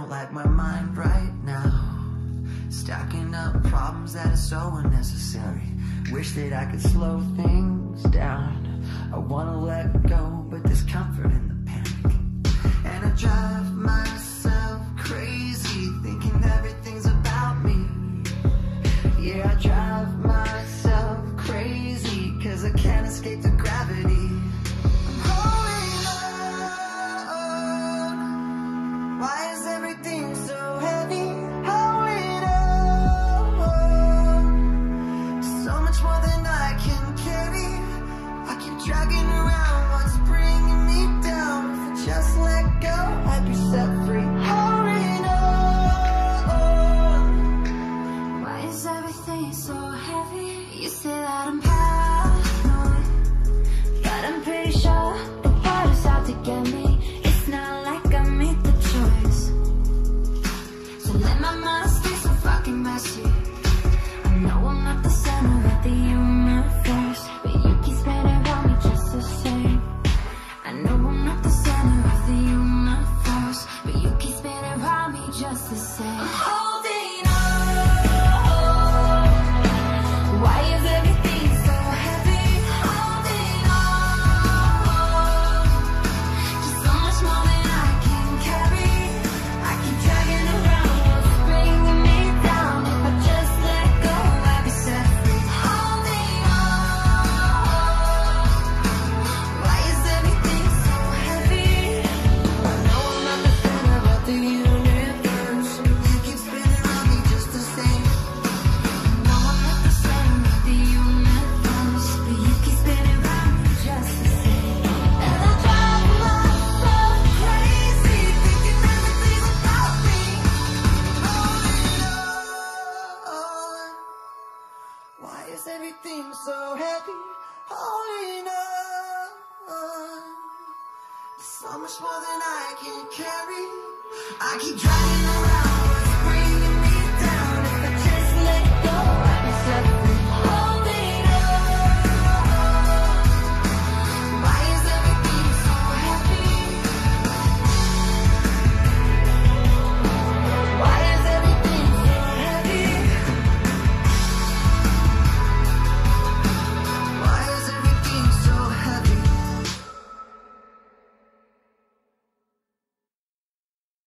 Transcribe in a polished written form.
don't like my mind right now. Stacking up problems that are so unnecessary. Wish that I could slow things down. I wanna let go, but there's comfort in the panic. And I drive myself crazy, thinking everything's about me. Yeah, I drive myself crazy, 'cause I can't escape the gravity. I'm holding on. Why is everything so heavy? Holding on. So much more than I can carry. I keep dragging around what's bringing me down. If I just let go, I'd be set free. Holding on. Why is everything so heavy? You say that I'm paranoid, but I'm pretty sure the world is out to get me. It's not like I made the choice, so let my mind stay so fucking messy. I know I'm not the center of the universe, but you keep spinning around me just the same. I know I'm not the center of the universe, but you keep spinning around me just the same. I'm holding on. Why is everything so heavy? Holding on. Just so much more than I can carry. I keep dragging around what's bringing me down. If I just let go, I'd be set free. Holding on. Why is everything so heavy? I know I'm not the center of the universe. You keep spinning around me just the same. No, I'm not the center of the universe, but you keep spinning around me just the same. And I drive myself crazy, thinking everything's about me. Holding on. Why is everything so heavy? Holding on. So much more than I can carry. I keep dragging around